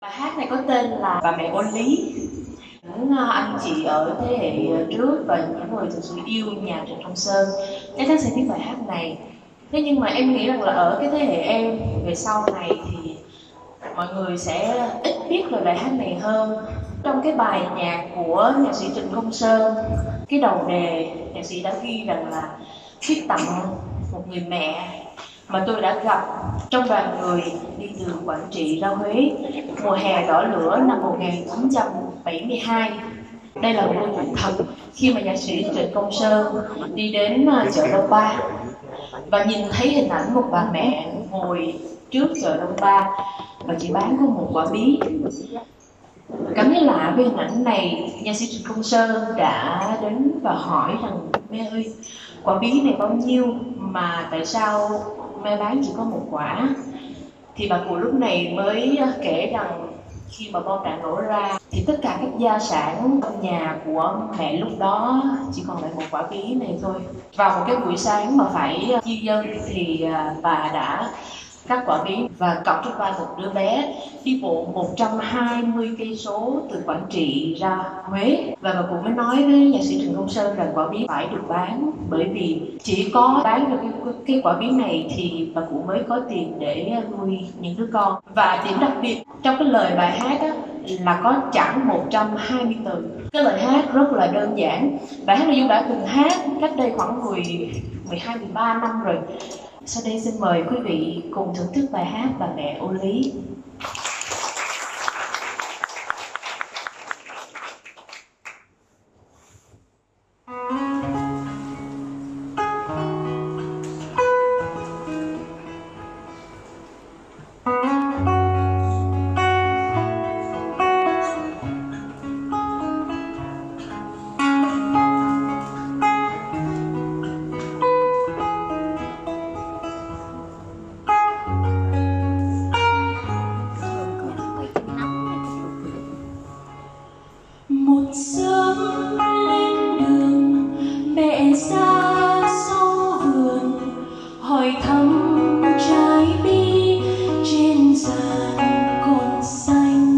Bài hát này có tên là Bà Mẹ Ôn Lý. Những anh chị ở thế hệ trước và những người thực sự yêu nhạc Trịnh Công Sơn chắc chắn sẽ biết bài hát này. Thế nhưng mà em nghĩ rằng là ở cái thế hệ em về sau này thì mọi người sẽ ít biết về bài hát này hơn. Trong cái bài nhạc của nhạc sĩ Trịnh Công Sơn, cái đầu đề nhạc sĩ đã ghi rằng là viết tặng một người mẹ mà tôi đã gặp trong đoàn người đi từ Quảng Trị ra Huế mùa hè đỏ lửa năm 1972. Đây là một câu chuyện thật khi mà nhạc sĩ Trịnh Công Sơn đi đến chợ Đông Ba và nhìn thấy hình ảnh một bà mẹ ngồi trước chợ Đông Ba và chỉ bán có một quả bí. Cảm thấy lạ với hình ảnh này, nhạc sĩ Trịnh Công Sơn đã đến và hỏi rằng: mẹ ơi, quả bí này bao nhiêu mà tại sao mẹ bán chỉ có một quả? Thì bà cụ lúc này mới kể rằng khi mà bom đạn nổ ra thì tất cả các gia sản trong nhà của mẹ lúc đó chỉ còn lại một quả bí này thôi. Vào một cái buổi sáng mà phải di dân thì bà đã cắt quả bí và cõng trên vai một đứa bé đi bộ 120 cây số từ Quảng Trị ra Huế. Và bà cụ mới nói với nhạc sĩ Trịnh Công Sơn rằng quả bí phải được bán, bởi vì chỉ có bán được cái quả bí này thì bà cụ mới có tiền để nuôi những đứa con. Và điểm đặc biệt trong cái lời bài hát á, là có chẳng 120 từ. Cái lời hát rất là đơn giản. Bài hát này Dung đã từng hát cách đây khoảng 13 năm rồi. Sau đây xin mời quý vị cùng thưởng thức bài hát Bà Mẹ Ôn Lý. Một sớm lên đường, mẹ ra sau vườn hỏi thăm trái bi trên giàn còn xanh.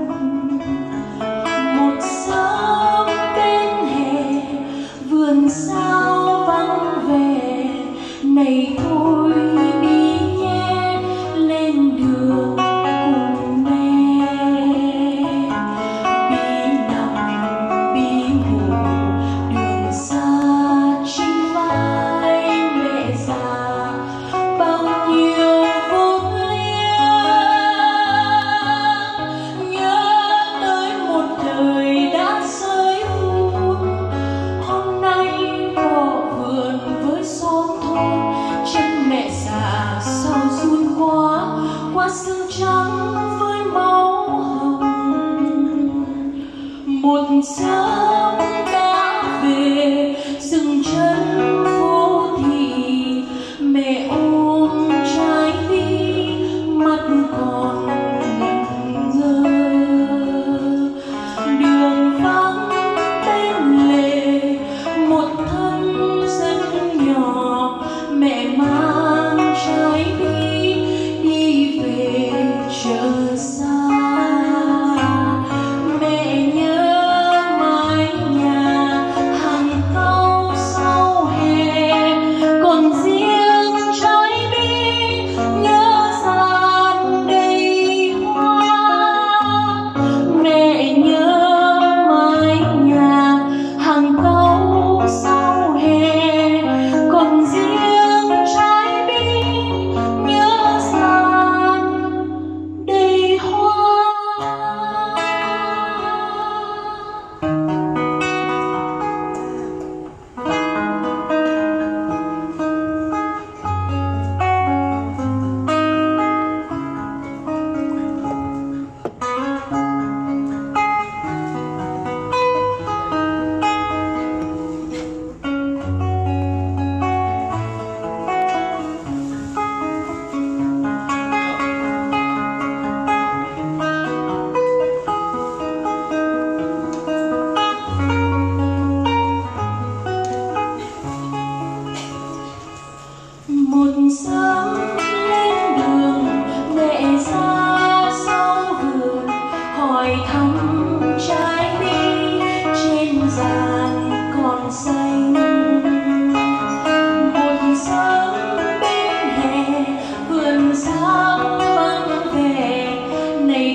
Một sớm bên hè, vườn sao vắng vẻ, này thôi đi nhé, lên đường cùng mẹ. Đường xa trên vai mẹ già, bao nhiêu vô liếng, nhớ tới một đời đã rơi hôn. Hôm nay bỏ vườn với xóm thôn, chân mẹ già sao run quá, qua xương trắng với máu hồng. Một sớm đã về dừng chân phố thị, mẹ ôm trái bi mắt còn ngẩn ngơ. Đường vắng bên lề một thân rất nhỏ, mẹ mang trái bi đi về chợ xa. Mẹ nhớ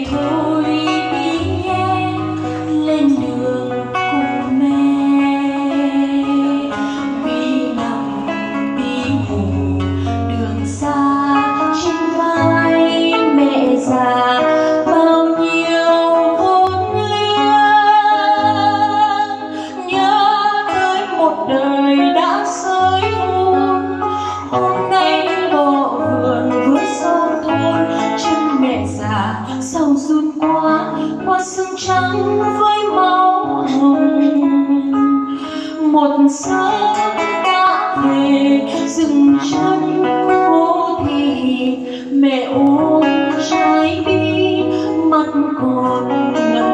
thôi đi nhé, lên đường cùng mẹ. Vì nằm vì ngủ đường xa, trên vai mẹ già bao nhiêu hôn liên. Nhớ tới một đời đã sới hôn, hôm nay bỏ vườn với son thôn. Chân mẹ già sau run qua xương trắng với máu hồng. Một sớm đã về dừng chân phố thì mẹ ôm trái bi, mắt còn ngẩn